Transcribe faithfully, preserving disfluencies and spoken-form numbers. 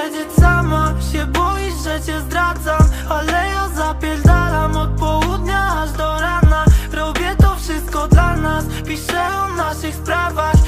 wiedzieć sama. Się boisz, że cię zdradzam, ale ja zapierdalam od południa aż do rana. Robię to wszystko dla nas, piszę o naszych sprawach.